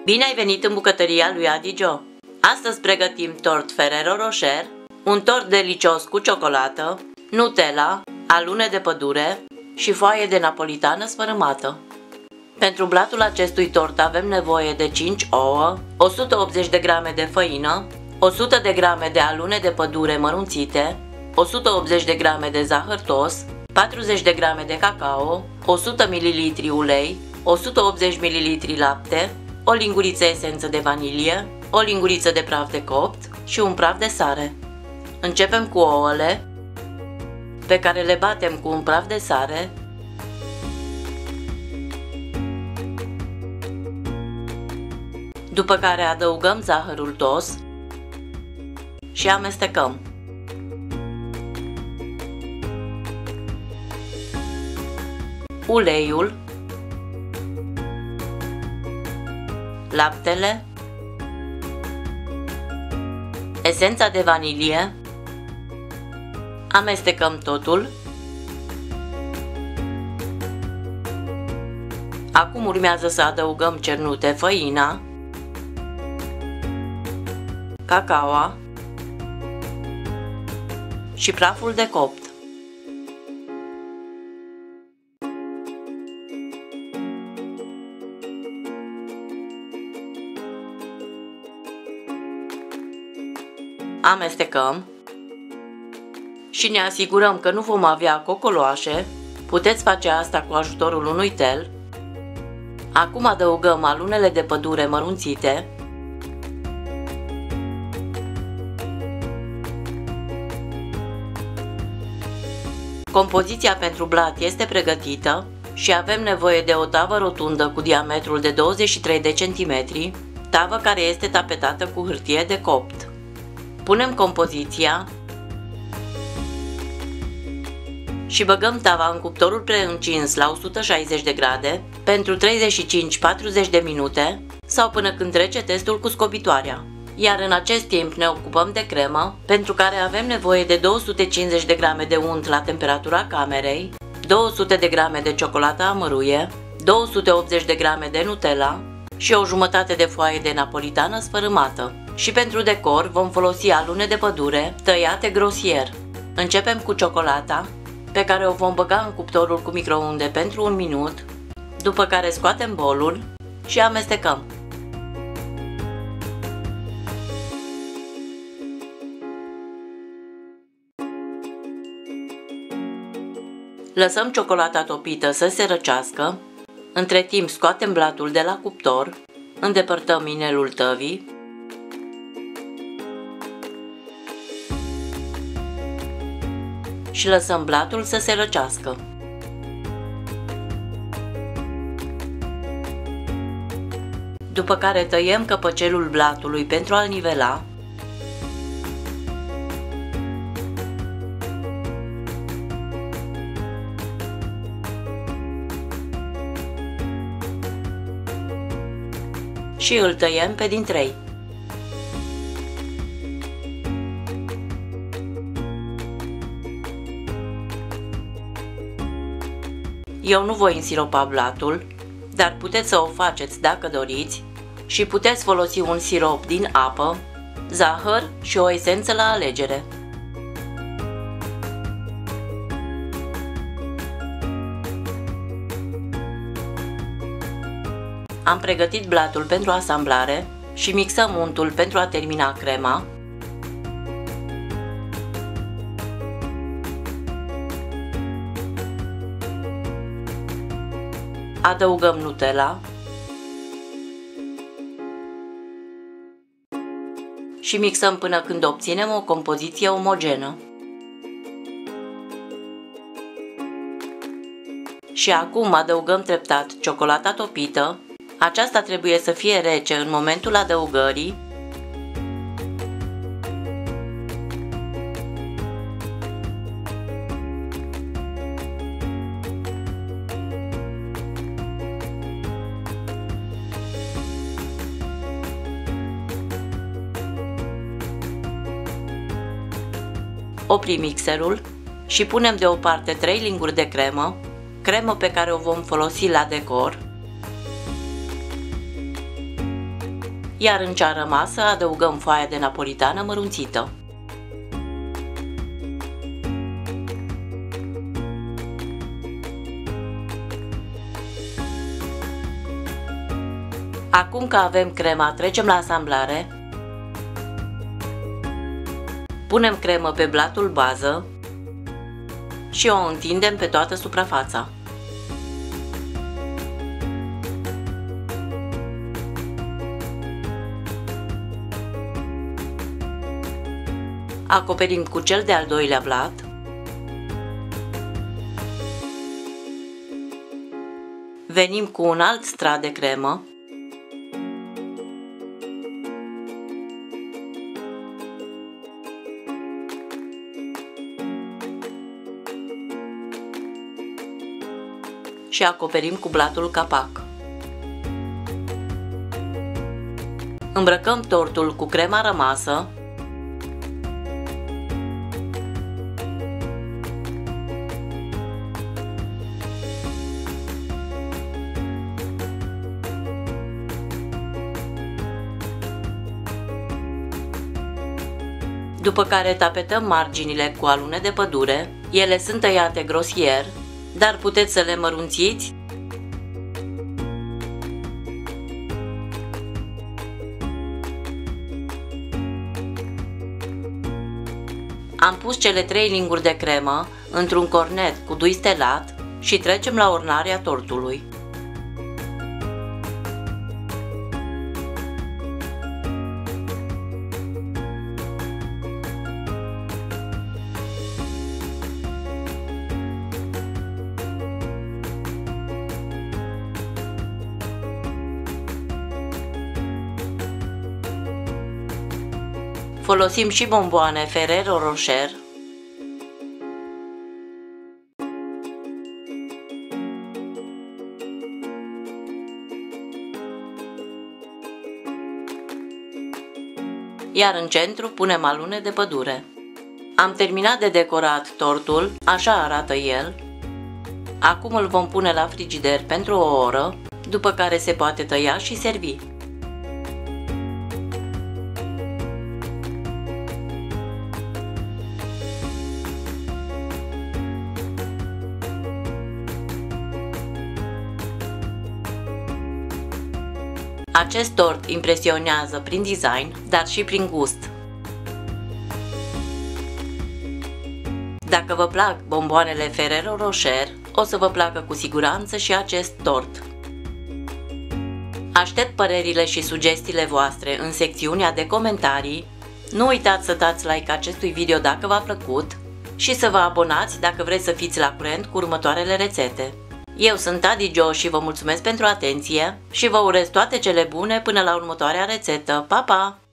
Bine ai venit în bucătăria lui Adi Joe! Astăzi pregătim tort Ferrero Rocher, un tort delicios cu ciocolată, Nutella, alune de pădure și foaie de napolitană sfărâmată. Pentru blatul acestui tort avem nevoie de 5 ouă, 180 de grame de făină, 100 de grame de alune de pădure mărunțite, 180 de grame de zahăr tos, 40 de grame de cacao, 100 ml ulei, 180 ml lapte, o linguriță esență de vanilie, o linguriță de praf de copt și un praf de sare. Începem cu ouăle, pe care le batem cu un praf de sare, după care adăugăm zahărul tos și amestecăm. Uleiul, laptele, esența de vanilie, amestecăm totul. Acum urmează să adăugăm cernute făina, cacao și praful de copt. Amestecăm și ne asigurăm că nu vom avea cocoloașe. Puteți face asta cu ajutorul unui tel. Acum adăugăm alunele de pădure mărunțite, compoziția pentru blat este pregătită și avem nevoie de o tavă rotundă cu diametrul de 23 de cm, tavă care este tapetată cu hârtie de copt. Punem compoziția și băgăm tava în cuptorul preîncins la 160 de grade pentru 35-40 de minute sau până când trece testul cu scobitoarea. Iar în acest timp ne ocupăm de cremă, pentru care avem nevoie de 250 de grame de unt la temperatura camerei, 200 de grame de ciocolată amăruie, 280 de grame de Nutella și o jumătate de foaie de napolitană sfărâmată. Și pentru decor vom folosi alune de pădure tăiate grosier. Începem cu ciocolata, pe care o vom băga în cuptorul cu microunde pentru 1 minut, după care scoatem bolul și amestecăm. Lăsăm ciocolata topită să se răcească. Între timp scoatem blatul de la cuptor, îndepărtăm inelul tăvii și lăsăm blatul să se răcească. După care tăiem căpăcelul blatului pentru a-l nivela. Și îl tăiem pe din 3. Eu nu voi însiropa blatul, dar puteți să o faceți dacă doriți și puteți folosi un sirop din apă, zahăr și o esență la alegere. Am pregătit blatul pentru asamblare și mixăm untul pentru a termina crema. Adăugăm Nutella și mixăm până când obținem o compoziție omogenă. Și acum adăugăm treptat ciocolata topită. Aceasta trebuie să fie rece în momentul adăugării. Oprim mixerul și punem deoparte 3 linguri de cremă pe care o vom folosi la decor. iar în cea rămasă adăugăm foaia de napolitană mărunțită. Acum că avem crema, trecem la asamblare. Punem cremă pe blatul bază și o întindem pe toată suprafața. Acoperim cu cel de-al doilea blat. Venim cu un alt strat de cremă. Și acoperim cu blatul capac. Îmbrăcăm tortul cu crema rămasă. După care tapetăm marginile cu alune de pădure. Ele sunt tăiate grosier, dar puteți să le mărunțiți. Am pus cele 3 linguri de cremă într-un cornet cu dui stelat și trecem la ornarea tortului. Folosim și bomboane Ferrero Rocher. Iar în centru punem alune de pădure. Am terminat de decorat tortul, așa arată el. Acum îl vom pune la frigider pentru o oră, după care se poate tăia și servi. Acest tort impresionează prin design, dar și prin gust. Dacă vă plac bomboanele Ferrero Rocher, o să vă placă cu siguranță și acest tort. Aștept părerile și sugestiile voastre în secțiunea de comentarii. Nu uitați să dați like acestui video dacă v-a plăcut și să vă abonați dacă vreți să fiți la curent cu următoarele rețete. Eu sunt Adi Jo și vă mulțumesc pentru atenție și vă urez toate cele bune până la următoarea rețetă. Pa, pa!